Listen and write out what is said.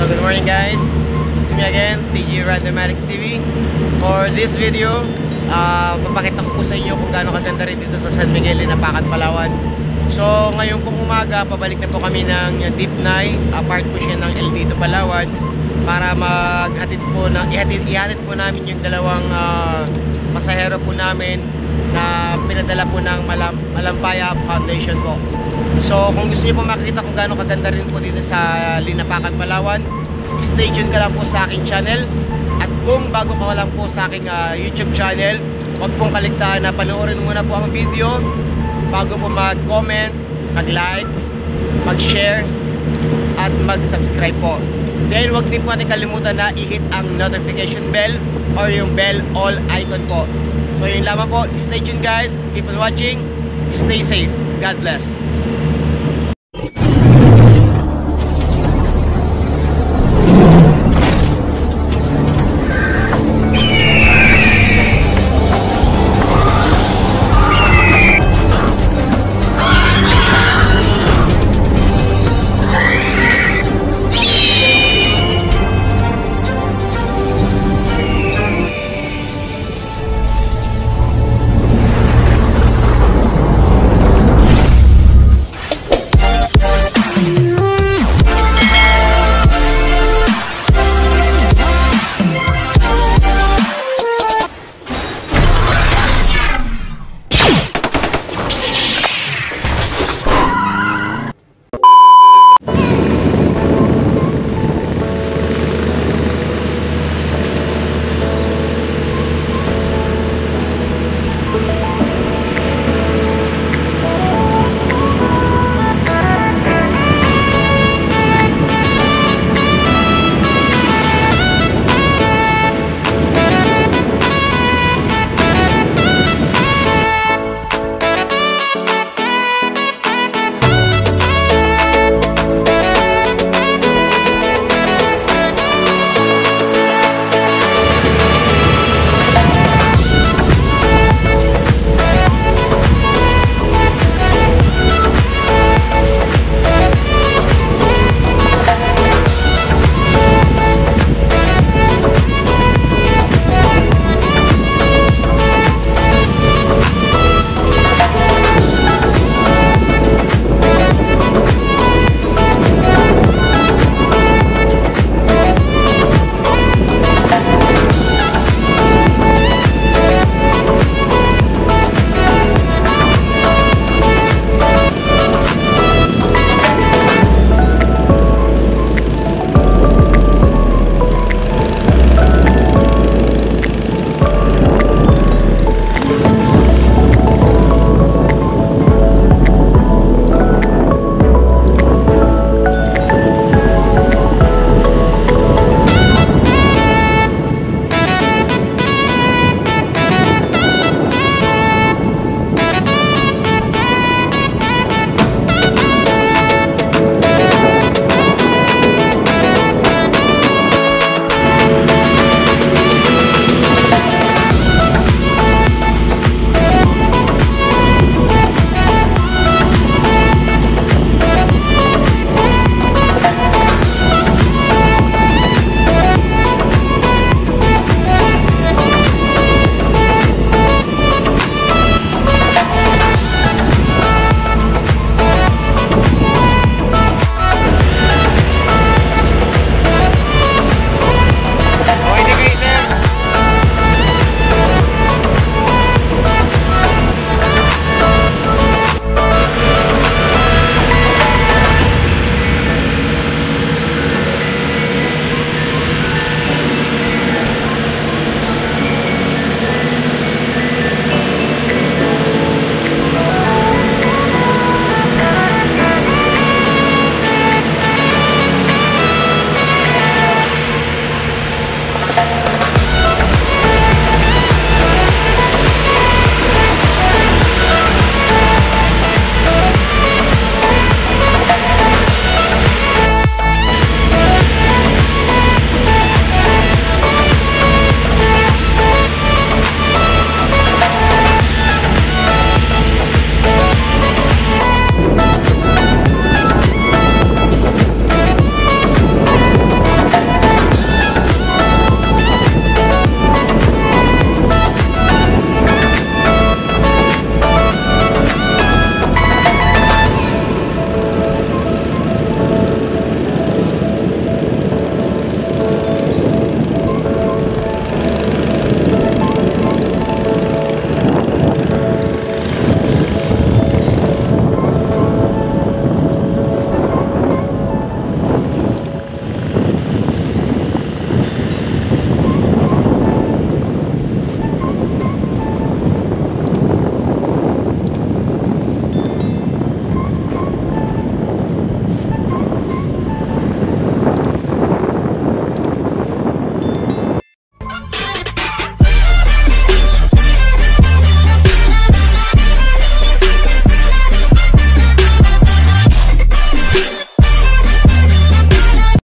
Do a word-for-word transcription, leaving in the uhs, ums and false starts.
So good morning guys, it's me again, T G Randomatics T V. For this video, uh, papakita ko po sa inyo kung gaano kaganda rin dito sa San Miguel, Linapacan, Palawan. So ngayon pong umaga, pabalik na po kami ng Deep Nay, uh, part po siya ng El Nido, Palawan, para maghatid po na, ihatid, ihatid po namin yung dalawang uh, pasahero po namin na pinadala po ng Malam, Malampaya Foundation po. So kung gusto niyo po makikita kung gaano kaganda rin po dito sa Linapacan, Palawan, stay tuned ka lang po sa aking channel. At kung bago ka lang po sa aking uh, YouTube channel, huwag pong kaligtaan na panoorin muna po ang video bago po mag-comment, mag-like, mag-share at mag-subscribe po. Then huwag din po natin kalimutan na i-hit ang notification bell or yung bell all icon po. So yun lamang po, stay tuned guys, keep on watching, stay safe, God bless.